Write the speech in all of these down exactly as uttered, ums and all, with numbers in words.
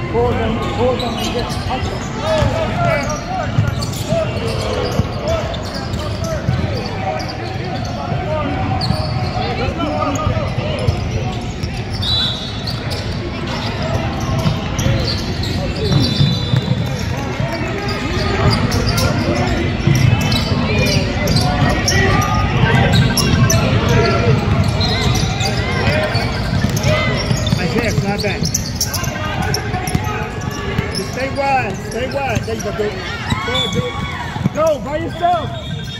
Pause them, pause them and get Isaiah, fly back. Just stay wide, stay wide. There you go, dude. Go, dude. Go, by yourself.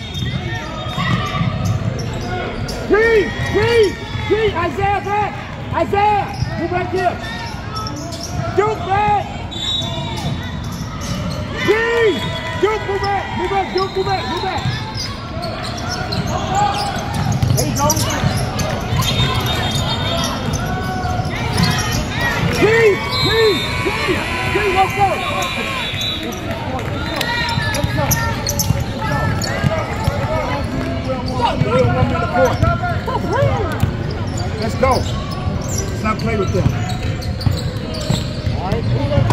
Three, three, three. Isaiah back. Isaiah, move back here. Duke back. Three. Duke, move back. Move back, Duke, move back, move back. There you go. Three, three, three, three, let's go. Let's go. Let's not play with them. All right.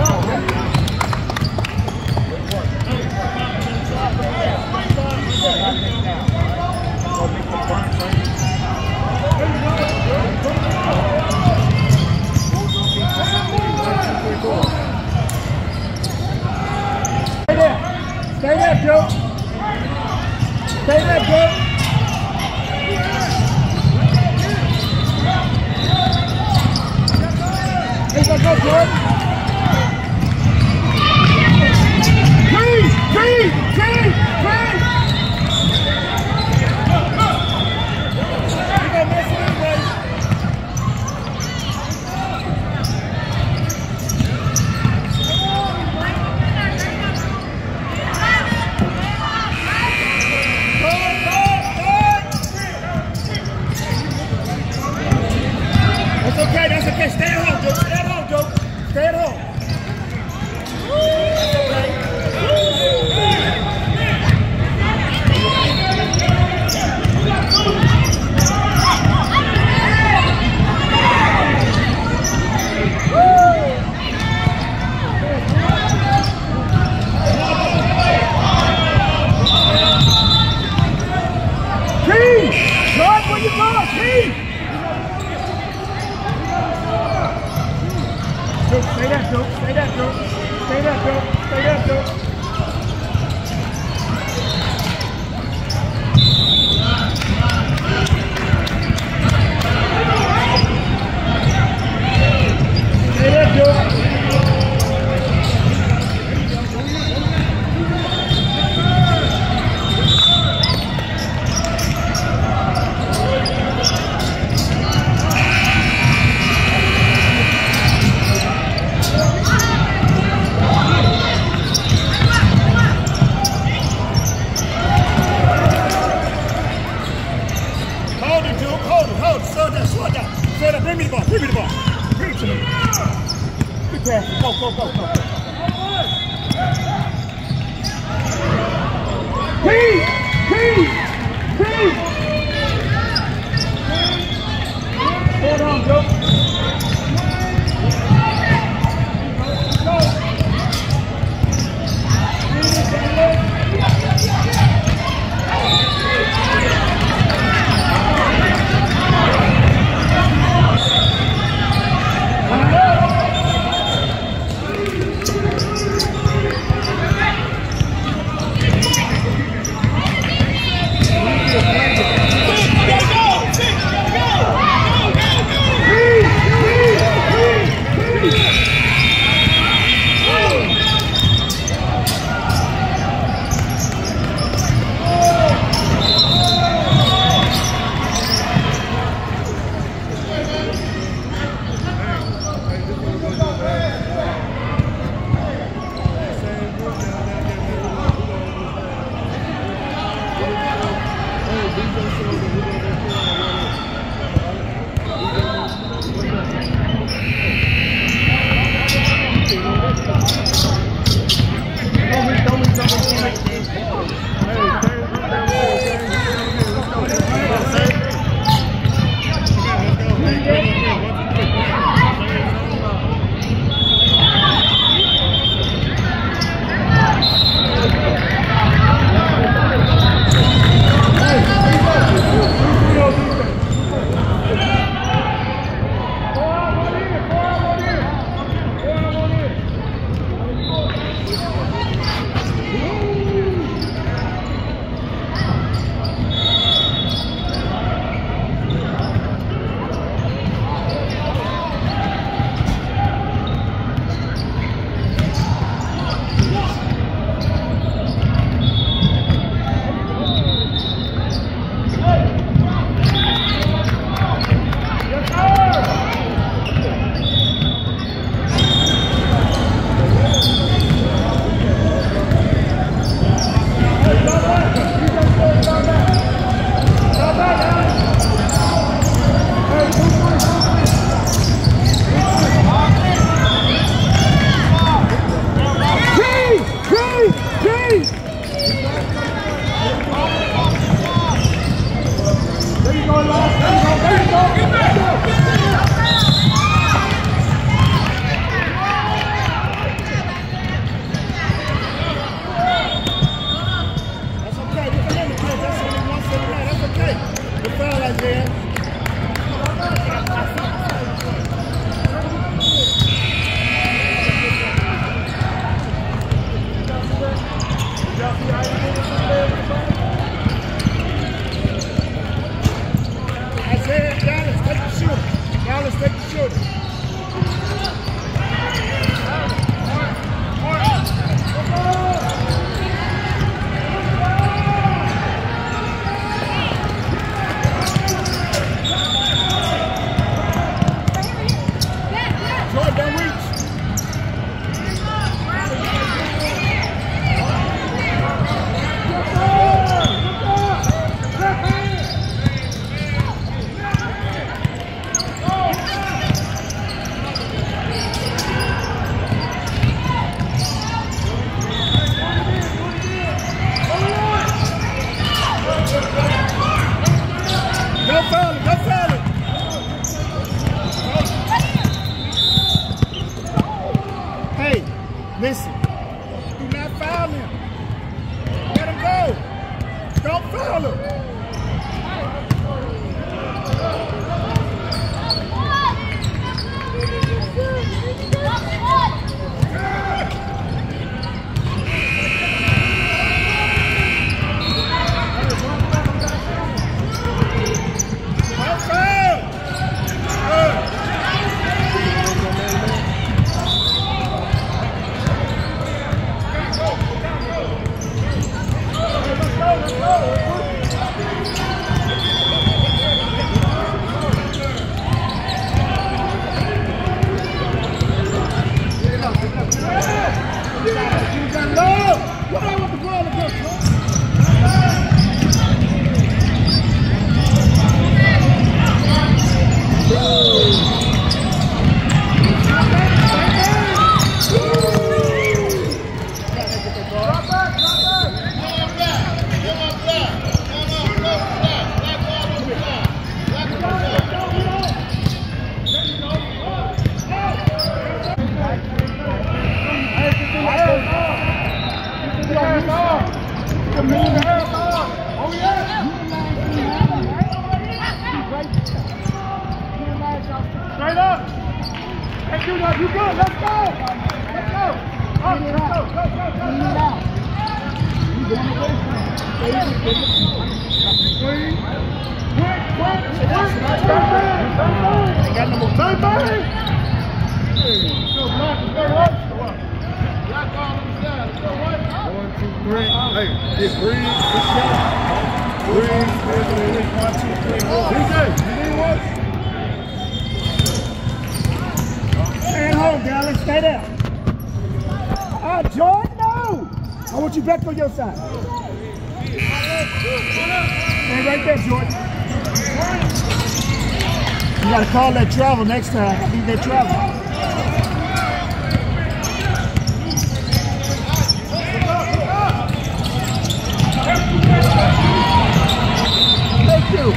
Stay there. Stay there, Joe. Stay there, Joe. Let's go, George. Three, three, three, three. You're gonna miss it anyway. That's okay, that's okay. Stay at home, Joe. Stay at home, Joe. Stay at home. That's okay. Key! George, where you going? Key! Duke, stay there, Duke. Stay there, Duke. Stay there, Duke. Stay there, Duke. Stay there, Duke. Bring me the ball, bring me the ball. Bring it to me. Good pass. Go, go, go, go. P! P! P! Hold on, Joe. up. Hey, you know, you good. Let's go. Let's go. Up, let's go. Go, go, go, go. Clean it out. You going away from it. Stay with it. Clean. Quick, quick, quick. Ain't got no more time, baby. Hey, go block. Go right. Block all on the side. Let's go right. One, two, three. Hey, it's three. Good shot. Three. One, two, three. D J, you need one? Stay at home, darling. Stay there. Ah, Jordan, no! I want you back on your side. Stay right there, Jordan. You gotta call that travel next time. I need that travel. Thank you.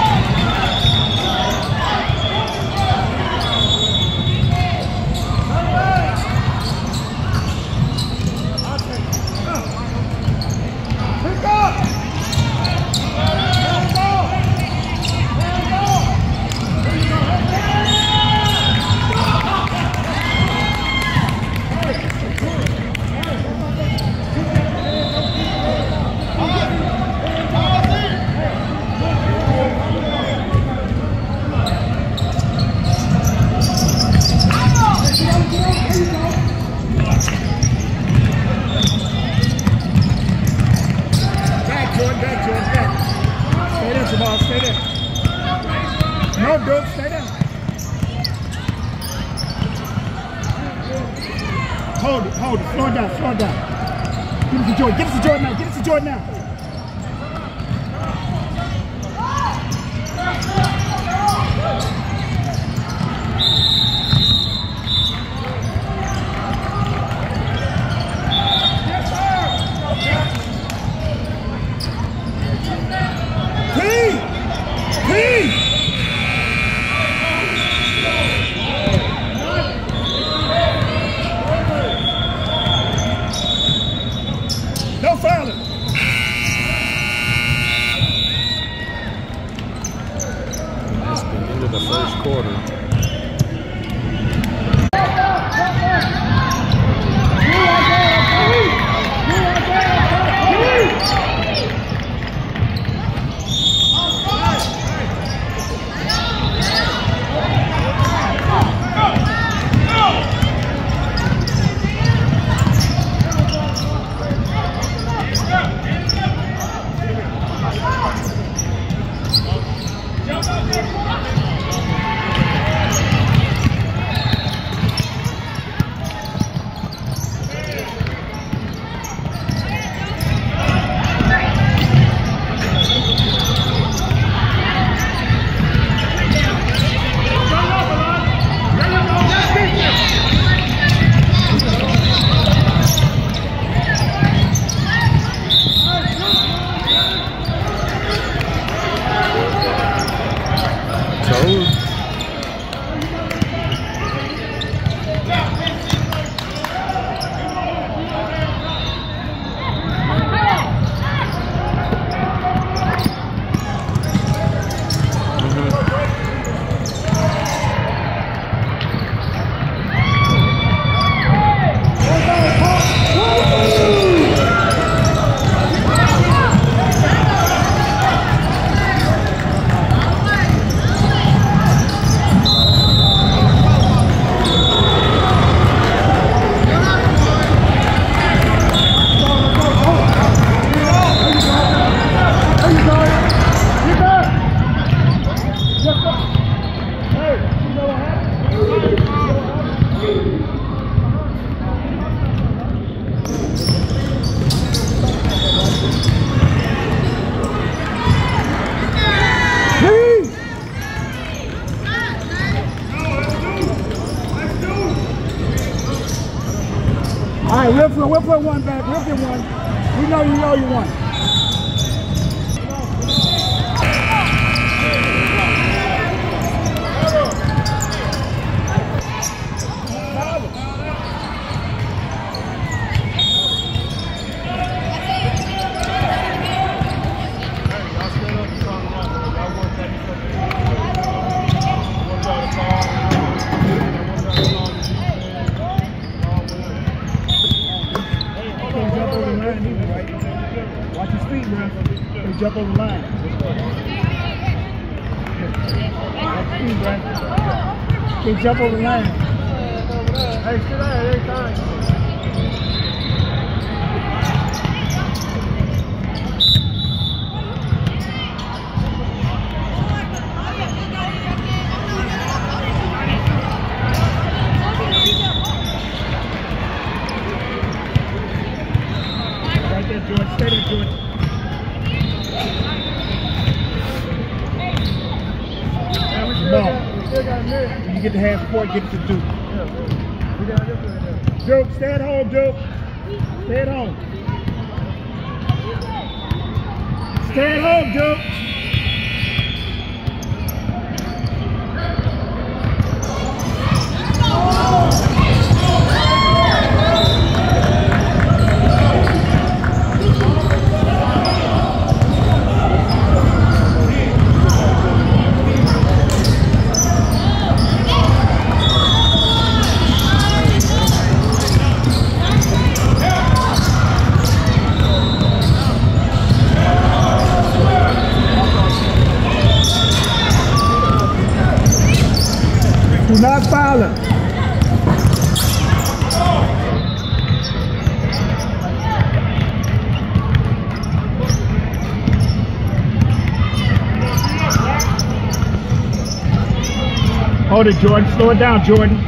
Hold it, hold it, slow it down, slow it down. Give it to Jordan, give it to Jordan now, give it to Jordan now. All right, we'll put, we'll put one back. We'll get one. We know you know you won. Can't jump over the line. That's you, Brad. Can't jump over the line. Hey, sit down. Every time. George, stay there, George. Ball. When you get the half court, get it to Duke. Duke, stay at home, Duke. Stay at home. Stay at home, Duke. Do not foul him. Hold it, Jordan. Slow it down, Jordan.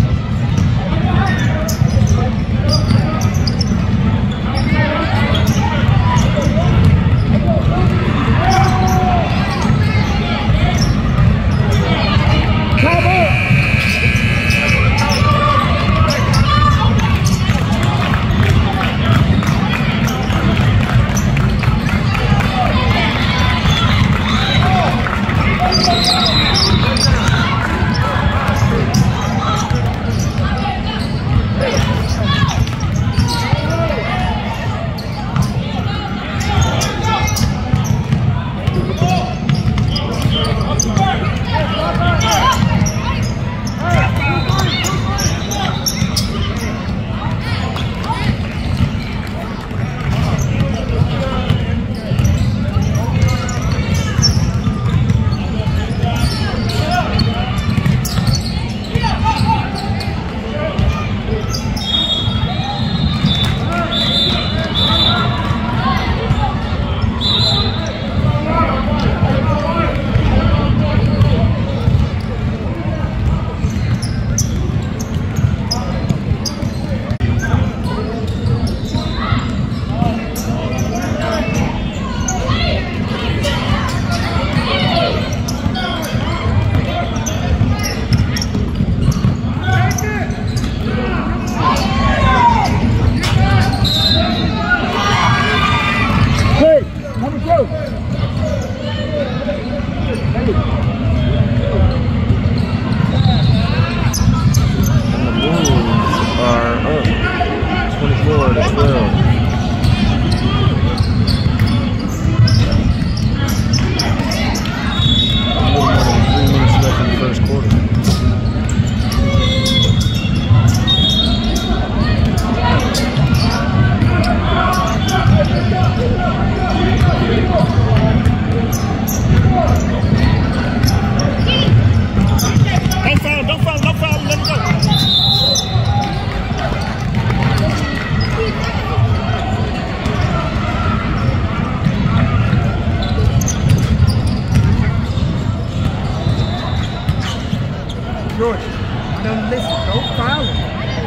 George, now listen, don't foul him.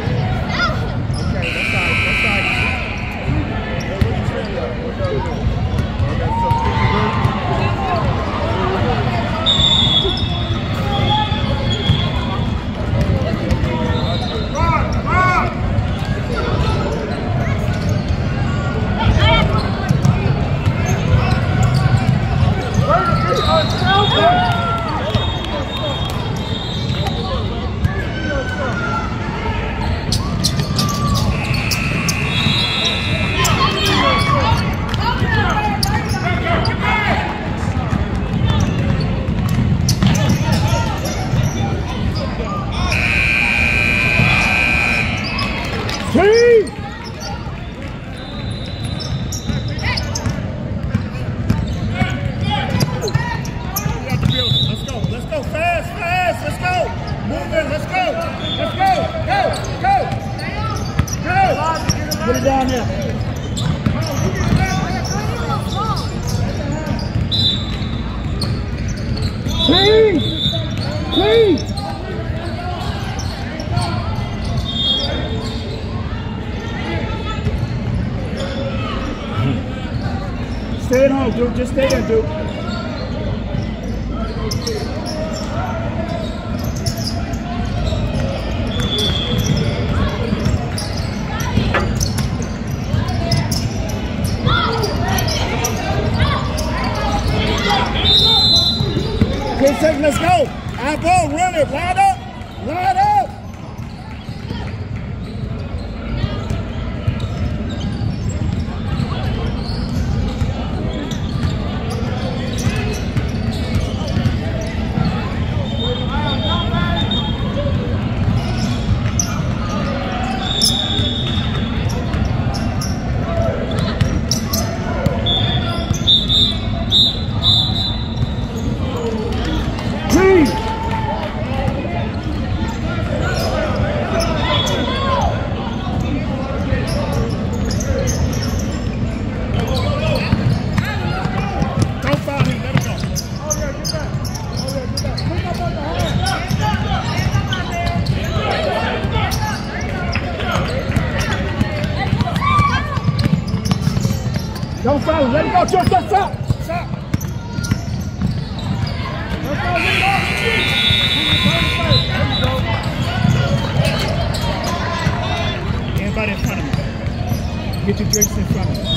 Okay, that's all right, that's all right. Stay at home, Duke. Just stay there, Duke. Ten seconds, let's go. I go, run it, line up, line up. Don't foul, let it go, George, stop, stop, stop. Don't foul, let it go. Everybody in front of me. Get your drinks in front of me.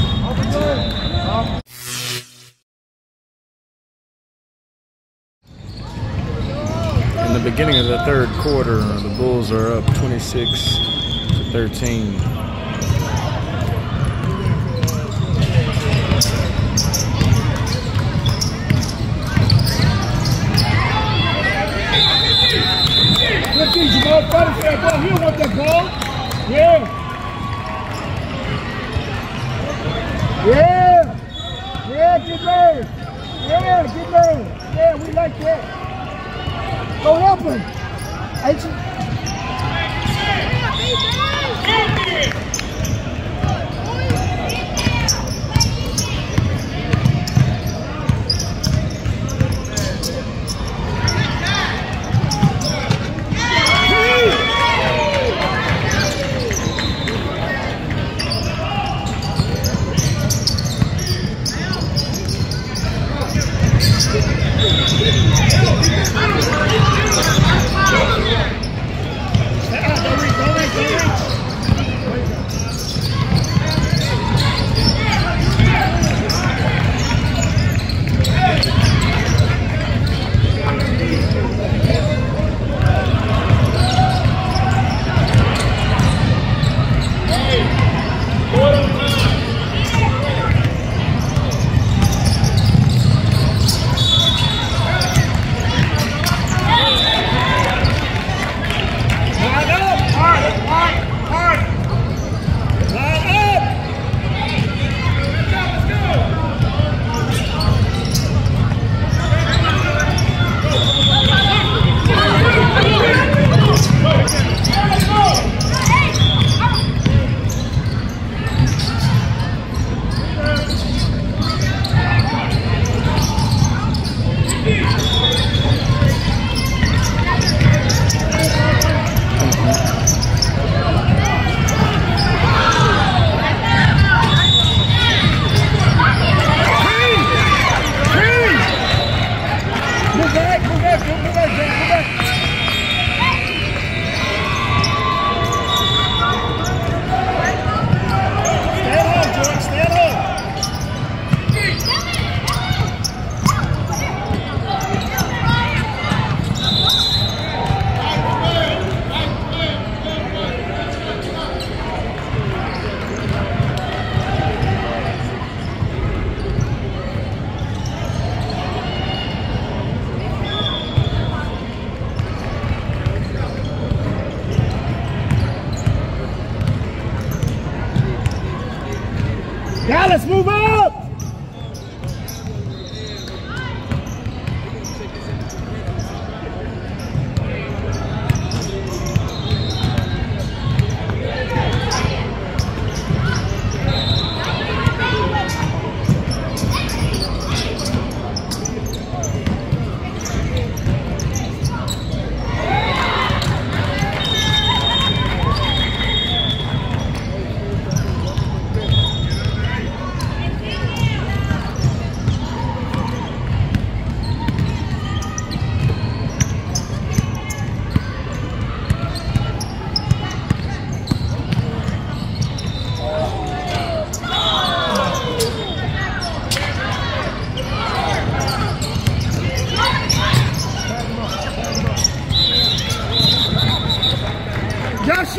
In the beginning of the third quarter, the Bulls are up twenty-six to thirteen. Look at you, Jamal. Fight for that ball. You don't want that ball. Yeah. Yeah. Yeah, get low. Yeah, get low. Yeah, we like that. Go help him. Ain't you? Dallas, move up!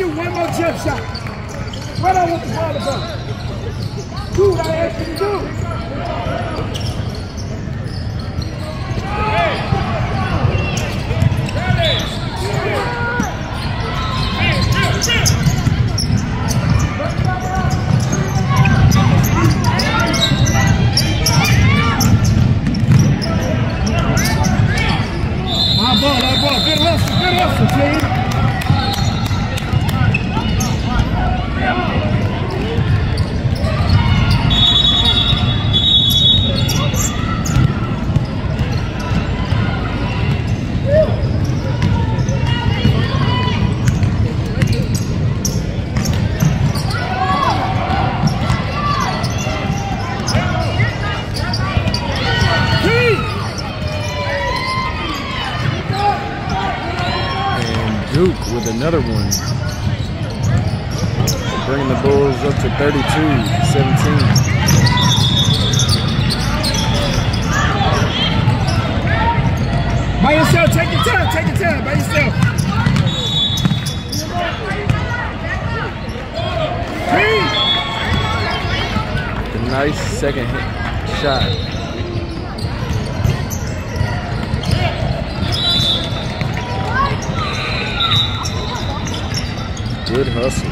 shoot one more jump shot. What I want the ball to go. Do what I asked you to do. My ball, my ball. Good hustle, good hustle, team. With another one, bringing the Bulls up to thirty-two seventeen. By yourself, take your time, take your time, by yourself. A nice second hit shot. Good hustle.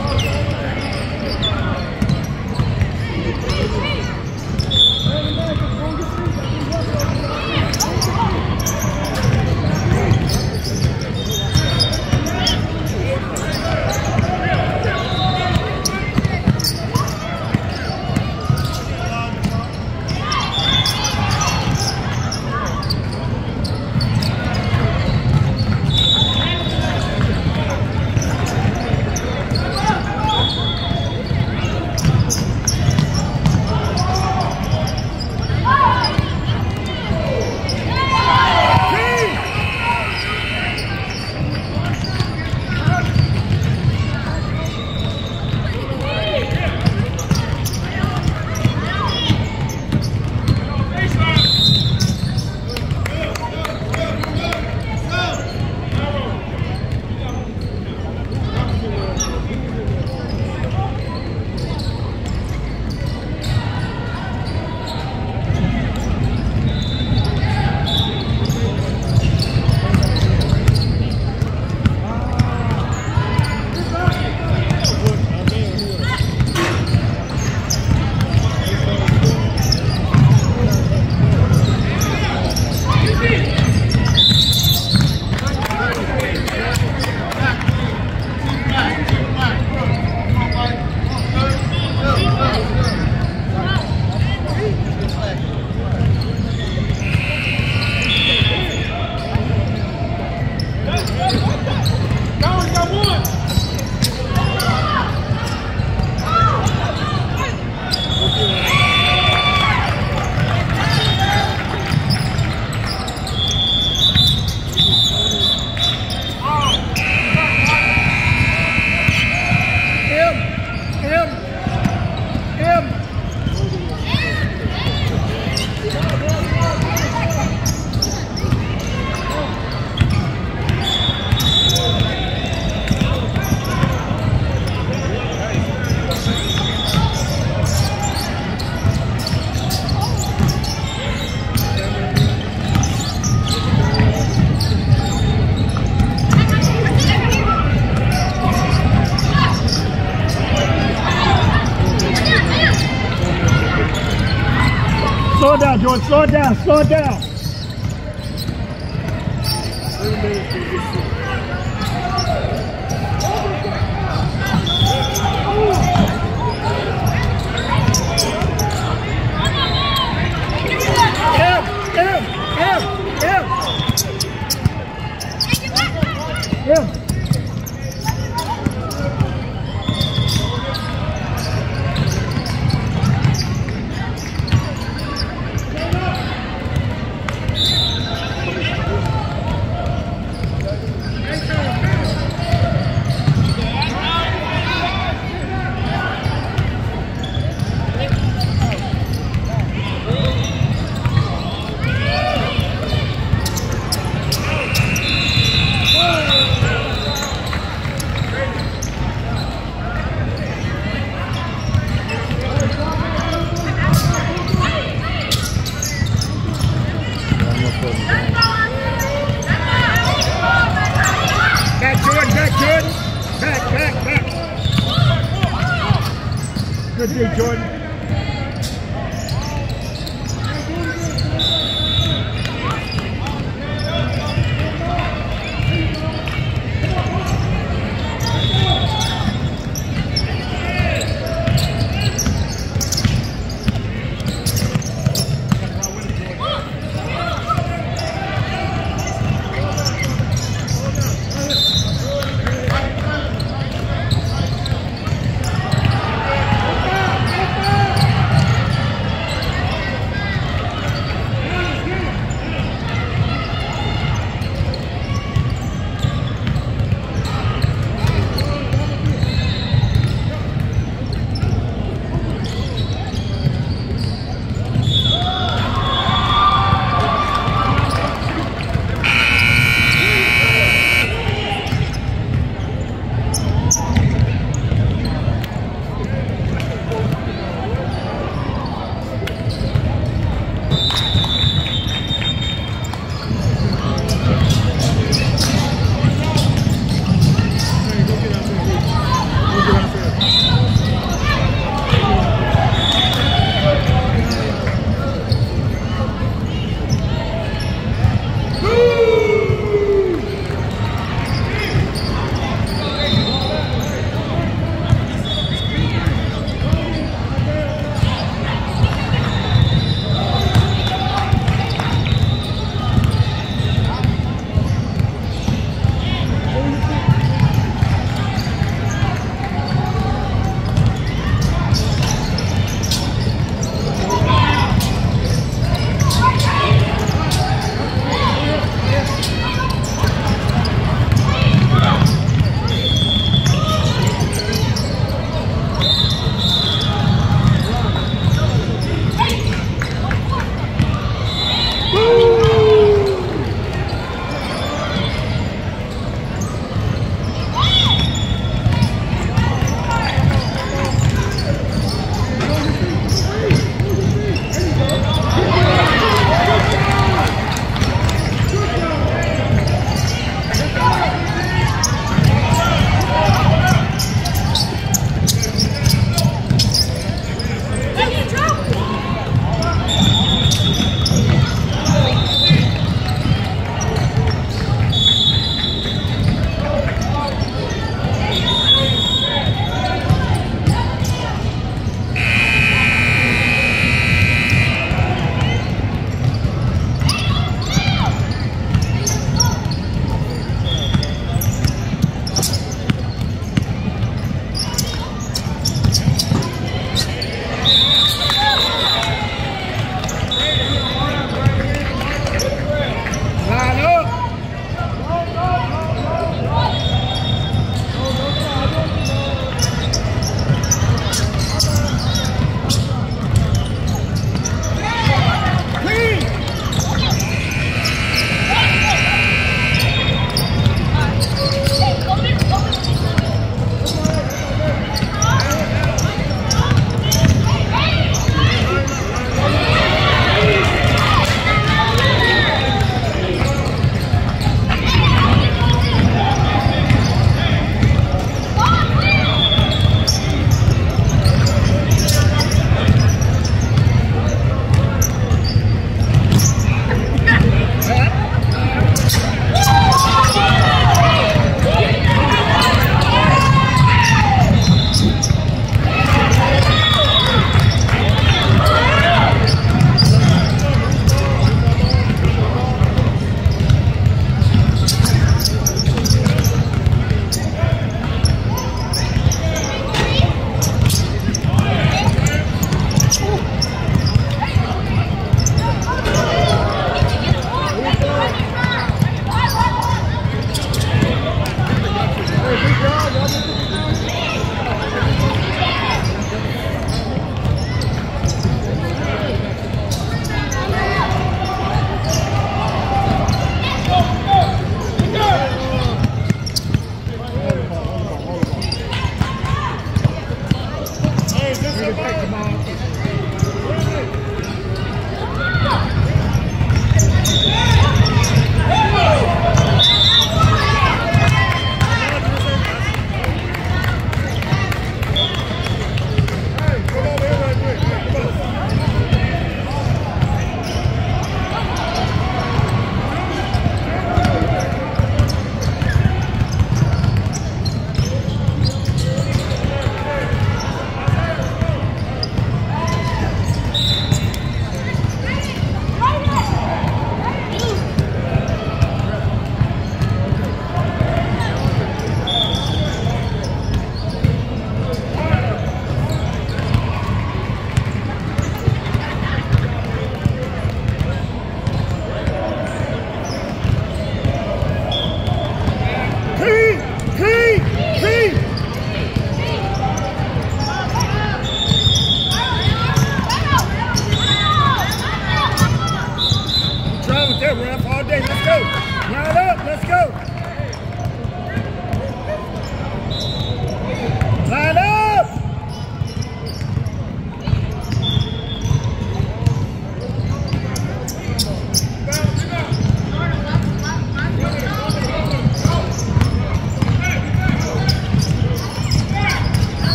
Slow it down, George. Slow it down. Slow it down. M, M, M, M. M. Good D, Jordan.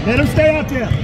Let him stay out there.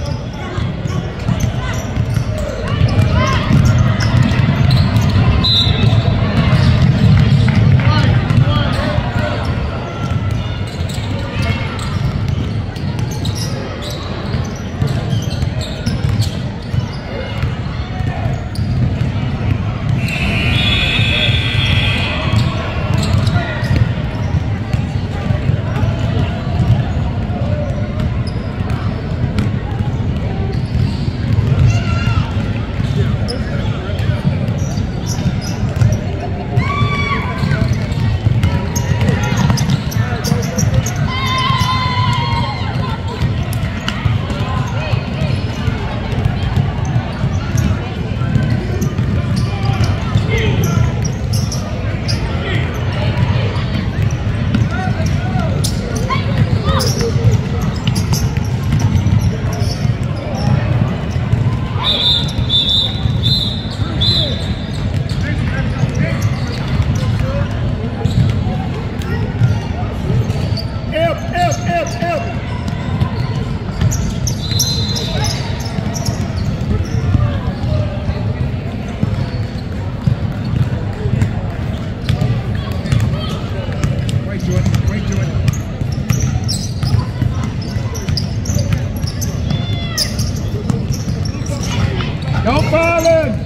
Don't fall in.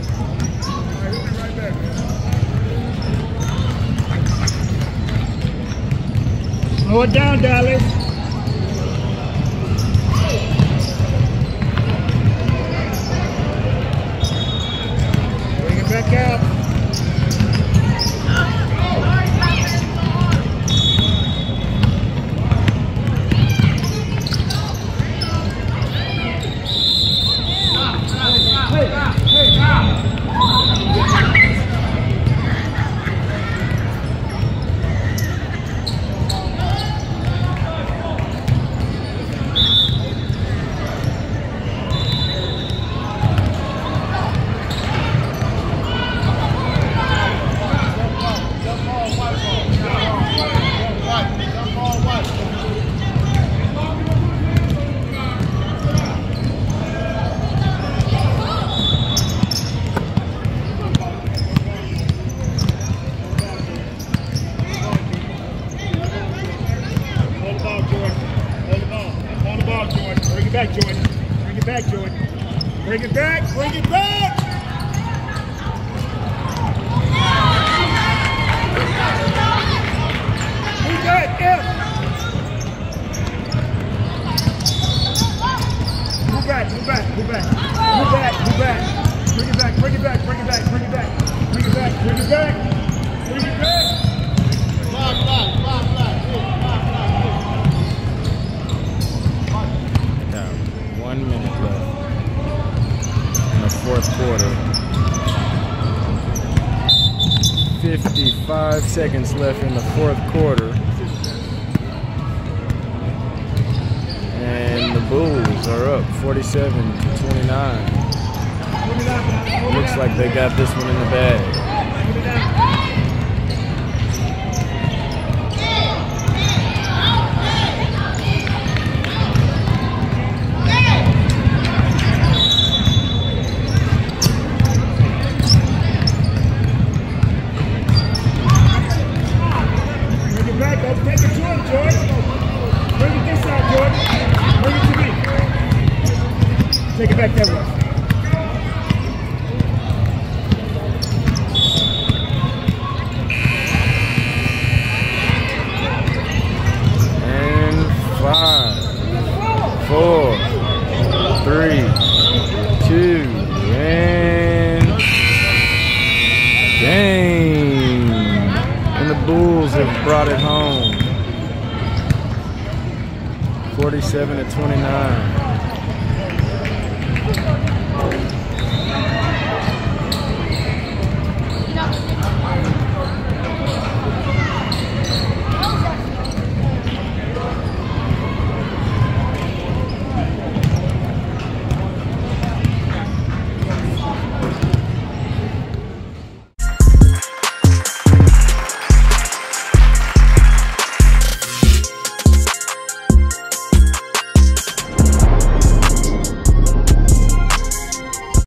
Slow it down, Dallas. Bring it back out. Back, Jordan. Bring it back, Jordan. Bring it back. Bring it back. Move back, F. Move back, move back, move back. Move back, move back. Bring it back, bring it back, bring it back, bring it back. Bring it back, bring it back. Bring it back. Fly, fly, fly, fly. One minute left in the fourth quarter. fifty-five seconds left in the fourth quarter. And the Bulls are up forty-seven to twenty-nine. Looks like they got this one in the bag. Take it back that way. And five, four, three, two, and game. And the Bulls have brought it home. forty-seven to twenty-nine.